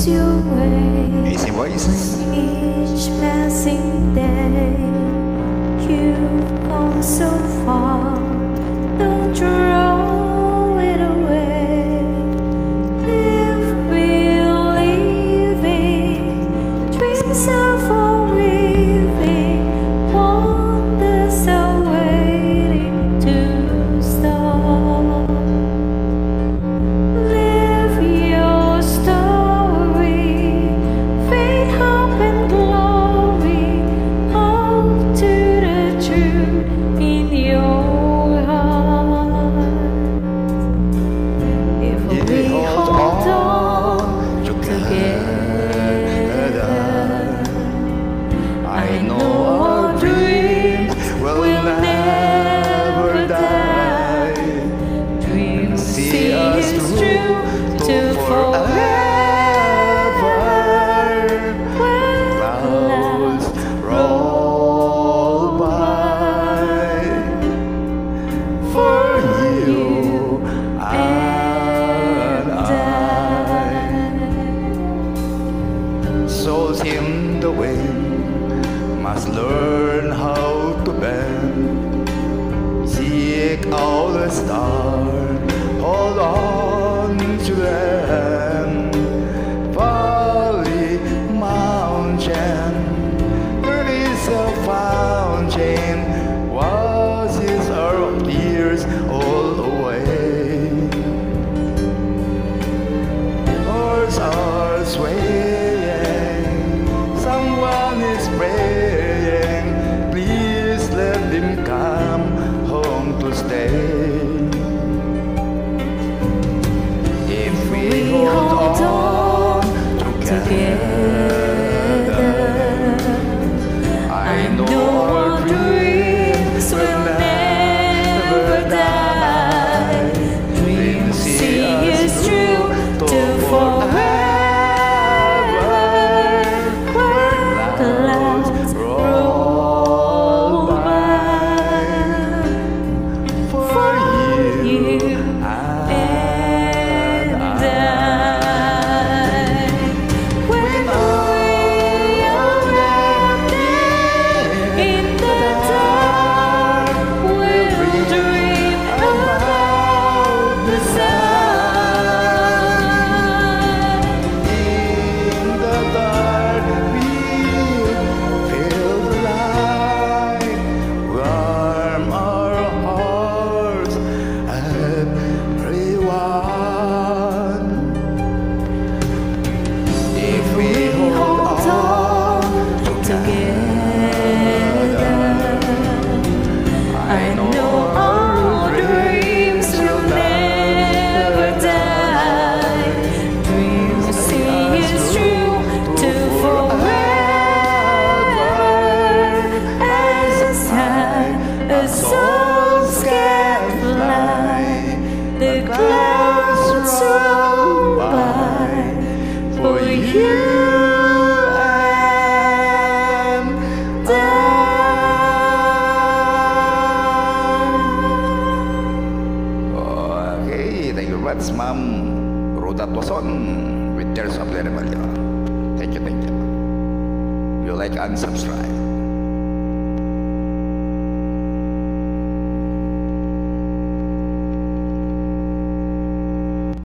your way. Easy voice. Each passing day, you've come so far. Don't throw it away. Live believing, dreams are for weaving, wonders are waiting to start. Live your story, faith, hope and glory. Hold to the truth in your heart. If we hold on together, I know our dreams will never die. Dreams see us through to forever. Clouds roll by for you and I. Souls in the wind must learn how to bend. Seek out the star, hold on to them. Valley, mountain, there is a fountain. Washes our tears all away. Hearts are swaying, someone is praying. Please let them come home to stay. If we hold on together, I know our dreams will never die. Dreams see us through to forever. Where clouds roll by for you and I. When we are landing in the dark, we'll dream about the sun. In the dark, we feel the light, warm our hearts, everyone. If we hold on together, I know our dreams will never die. Dreams see us through to forever. As high as souls can fly, the clouds roll by for you and I. Okay, thank you very much, Ma'am Roda tuazon with Tirso and Roda. Thank you, thank you. If you like and subscribe.